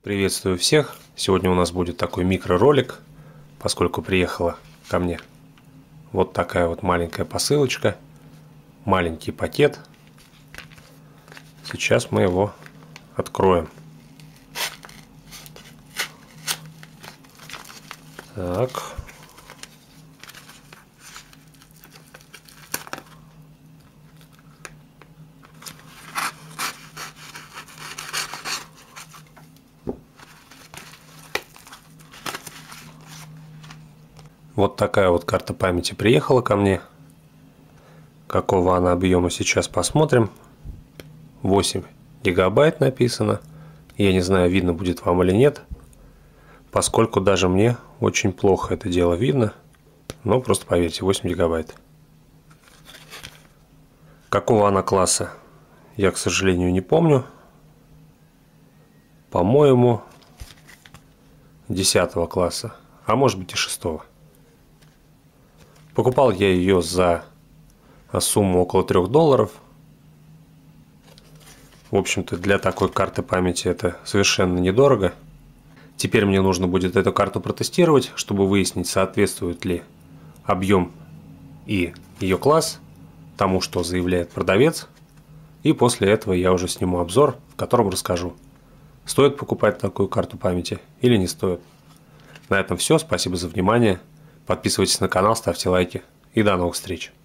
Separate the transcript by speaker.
Speaker 1: Приветствую всех! Сегодня у нас будет такой микроролик, поскольку приехала ко мне вот такая вот маленькая посылочка, маленький пакет. Сейчас мы его откроем. Так. Вот такая вот карта памяти приехала ко мне. Какого она объема, сейчас посмотрим. 8 гигабайт написано. Я не знаю, видно будет вам или нет, поскольку даже мне очень плохо это дело видно. Но просто поверьте, 8 гигабайт. Какого она класса, я, к сожалению, не помню. По-моему, 10 класса, а может быть и 6. Покупал я ее за сумму около $3. В общем-то, для такой карты памяти это совершенно недорого. Теперь мне нужно будет эту карту протестировать, чтобы выяснить, соответствует ли объем и ее класс тому, что заявляет продавец. И после этого я уже сниму обзор, в котором расскажу, стоит покупать такую карту памяти или не стоит. На этом все. Спасибо за внимание. Подписывайтесь на канал, ставьте лайки и до новых встреч.